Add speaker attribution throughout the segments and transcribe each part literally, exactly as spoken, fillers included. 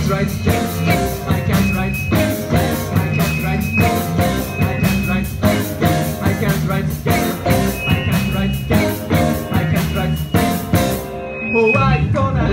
Speaker 1: can't write yes, yes, I can't write yes, yes, I can't write yes, yes, I can't write yes, yes, I can't write yes, yes, I can't write yes, yes, I can't write yes. ホワイトな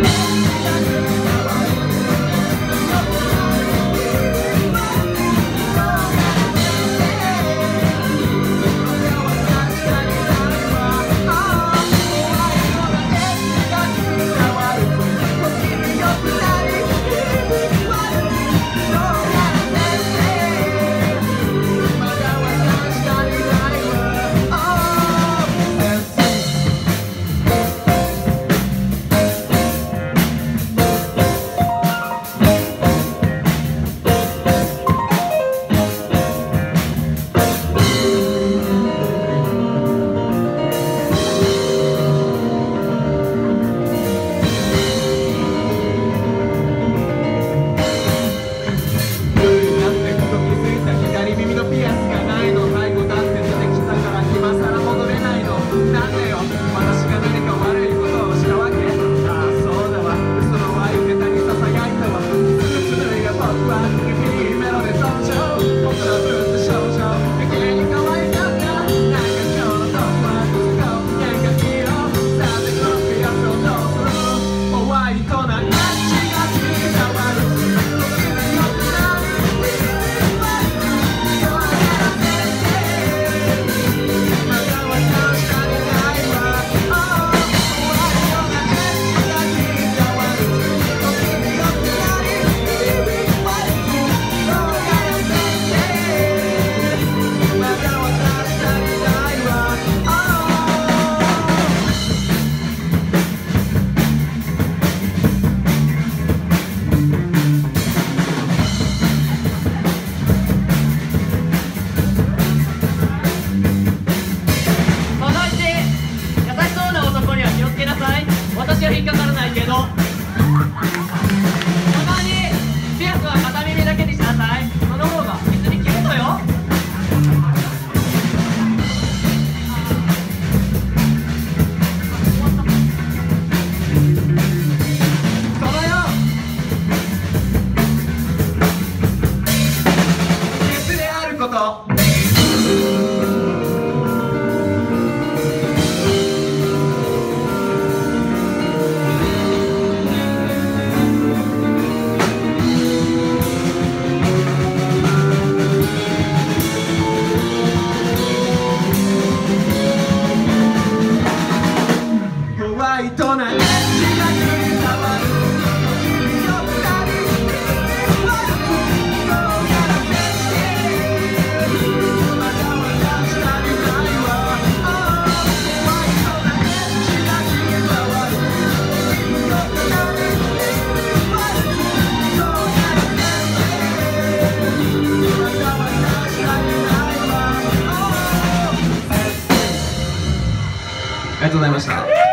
Speaker 1: 私は引っかからないけど、たまにピアスは片耳だけにしなさい。その方が水に切るのよ。そのよ水であること。ありがとうございました。